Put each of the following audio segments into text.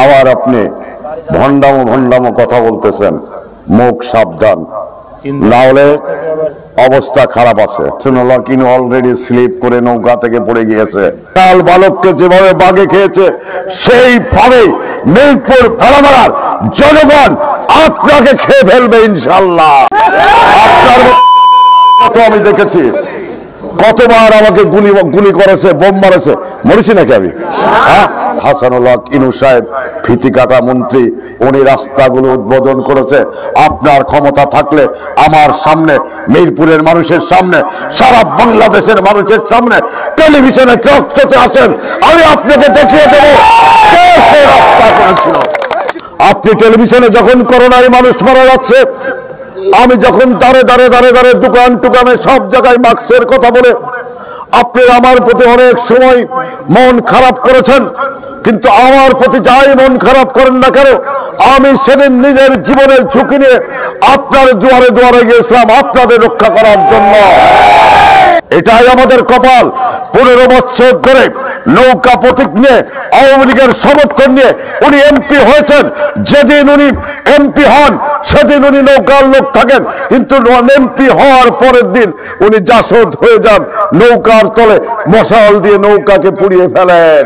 আবার আপনি ভণ্ডামো ভণ্ডামো কথা বলতেছেন, মুখ সাবধান, না হলে অবস্থা খারাপ আছে। সুনলা কিনু অলরেডি স্লিপ করে নৌকা থেকে পড়ে গিয়েছে। কাল বালককে যেভাবে বাগে খেয়েছে সেইভাবে মিরপুর ভেড়ামারার জনগণ আপনাকে খেয়ে ফেলবে ইনশাল্লাহ। আপনার মতো আমি দেখেছি কতবার আমাকে গুলি করেছে, বোম মারেছে, মরেছি নাকি আমি? হাসানুল্লাহ ইনু সাহেব ফিতি কাটা মন্ত্রী, উনি রাস্তাগুলো উদ্বোধন করেছে। আপনার ক্ষমতা থাকলে আমার সামনে, মিরপুরের মানুষের সামনে, সারা বাংলাদেশের মানুষের সামনে টেলিভিশনে চকচকে আসেন, আমি আপনাকে দেখিয়ে দেবো কে সে রাস্তা করেছিল। আপনি টেলিভিশনে যখন করোনায় মানুষ মারা যাচ্ছে, আমি যখন দাঁড়ে দাঁড়ে দাঁড়ে দাঁড়ে দোকান টুকানে সব জায়গায় মাস্কের কথা বলে আপনি আমার প্রতি অনেক সময় মন খারাপ করেছেন, কিন্তু আমার প্রতি যাই মন খারাপ করেন না কেন, আমি সেদিন নিজের জীবনের ঝুঁকি নিয়ে আপনার দুয়ারে দুয়ারে গিয়েছিলাম আপনাদের রক্ষা করার জন্য। এটাই আমাদের কপাল। 15 বছর ধরে নৌকা প্রতীক নিয়ে আওয়ামী লীগের সমর্থন নিয়ে উনি এমপি হয়েছেন। যেদিন উনি এমপি হন সেদিন উনি নৌকার লোক থাকেন, কিন্তু এমপি হওয়ার পরের দিন উনি জাসদ হয়ে যান, নৌকার তলে মশাল দিয়ে নৌকাকে পুড়িয়ে ফেলেন।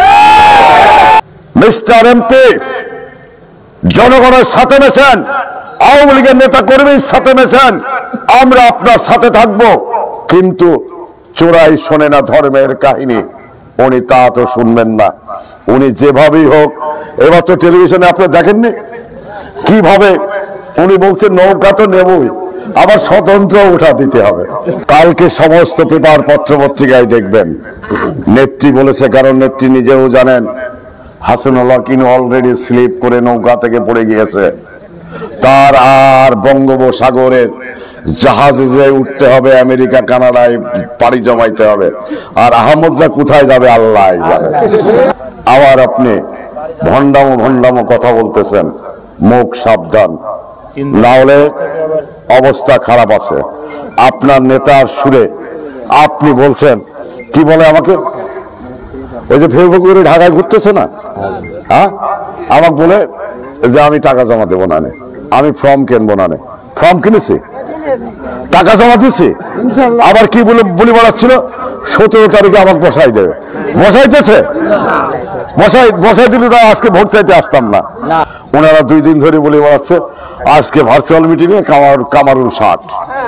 মিস্টার এমপি, জনগণের সাথে মেশেন, আওয়ামী লীগের নেতা কর্মীর সাথে মেশেন, আমরা আপনার সাথে থাকবো, কিন্তু চোরাই শোনে না ধর্মের কাহিনী, উনি তা তো শুনবেন না। উনি যেভাবেই হোক, এবার তো টেলিভিশনে আপনি দেখেননি কিভাবে উনি বলছেন নৌকা তো নেবই, আবার স্বতন্ত্র উঠা দিতে হবে। কালকে সমস্ত পেপার পত্র পত্রিকায় দেখবেন নেত্রী বলেছে, কারণ নেত্রী নিজেও জানেন হাসানুল্লাহ কিনু অলরেডি স্লিপ করে নৌকা থেকে পড়ে গিয়েছে, তার আর বঙ্গোপসাগরের জাহাজে যে উঠতে হবে, আমেরিকা কানাডায় পাড়ি জমাইতে হবে, আর আহমদরা কোথায় যাবে আল্লাহ জানে। আবার আপনি ভণ্ডামো ভণ্ডামো কথা বলতেছেন, মুখ সাবধান, না হলে অবস্থা খারাপ আছে। আপনার নেতার সুরে আপনি বলছেন, কি বলে আমাকে, ওই যে ফেসবুকে ঢাকায় ঘুরতেছে না, আমাকে বলে যে আমি টাকা জমা দেবো না, আমি ফর্ম কিনবো না। ফর্ম কিনেছি, টাকা জমা দিচ্ছি, আবার কি বলে বেড়াচ্ছিল 17 তারিখে আমাকে বসাই দেবে, বসাইতেছে, বসাই দিলে তো আজকে ভোট চাইতে আসতাম না। ওনারা 2 দিন ধরে বলে বেড়াচ্ছে আজকে ভার্চুয়াল মিটিং এ কামারুল 60।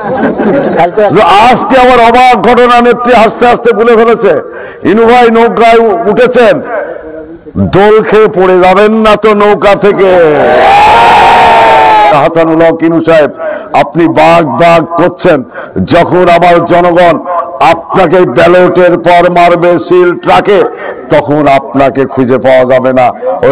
আজকে আবার অবাক ঘটনা, নেত্রী হাসতে হাসতে বলে ফেলেছে, ইনু ভাই নৌকায় উঠেছেন, দোল খেয়ে পড়ে যাবেন না তো নৌকা থেকে। হাসানুল্লাহ কিনু সাহেব, আপনি বাঘ বাঘ করছেন, যখন আবার জনগণ আপনাকে ব্যালটের পর মারবে সিল ট্রাকে, তখন আপনাকে খুঁজে পাওয়া যাবে না। ওই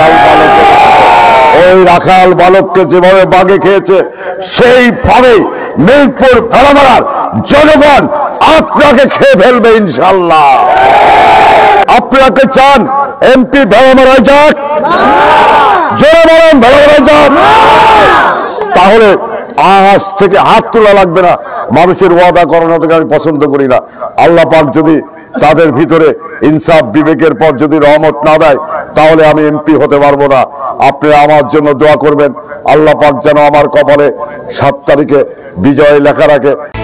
রাখাল বালককে যেভাবে বাগে খেয়েছে সেইভাবে মিরপুর ভেড়ামারার জনগণ আপনাকে খেয়ে ফেলবে ইনশাল্লাহ। আপনাকে চান এমপি ভেড়ামারায় যাক, জোরে বলেন ভেড়ামারায় যাক, তাহলে আজ থেকে হাত তোলা লাগবে না। মানুষের ওয়াদা করানোটাকে আমি পছন্দ করি না। আল্লাহ পাক যদি তাদের ভিতরে ইনসাফ বিবেকের পর যদি রহমত না দেয়, তাহলে আমি এমপি হতে পারবো না। আপনি আমার জন্য দোয়া করবেন, আল্লাহ পাক যেন আমার কপালে 7 তারিখে বিজয় লেখা রাখে।